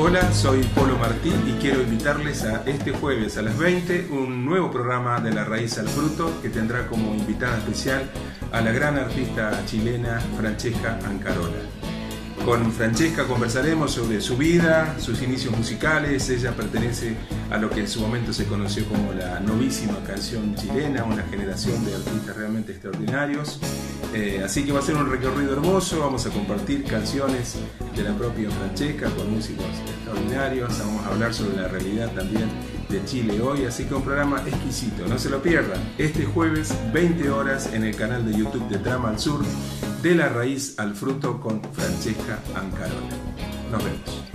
Hola, soy Polo Martí y quiero invitarles a este jueves a las 20 un nuevo programa de La Raíz al Fruto que tendrá como invitada especial a la gran artista chilena Francesca Ancarola. Con Francesca conversaremos sobre su vida, sus inicios musicales. Ella pertenece a lo que en su momento se conoció como la novísima canción chilena, una generación de artistas realmente extraordinarios. Así que va a ser un recorrido hermoso, vamos a compartir canciones de la propia Francesca con músicos extraordinarios, vamos a hablar sobre la realidad también de Chile hoy, así que un programa exquisito, no se lo pierdan. Este jueves, 20 horas en el canal de YouTube de Trama al Sur, de La Raíz al Fruto con Francesca Ancarola. Nos vemos.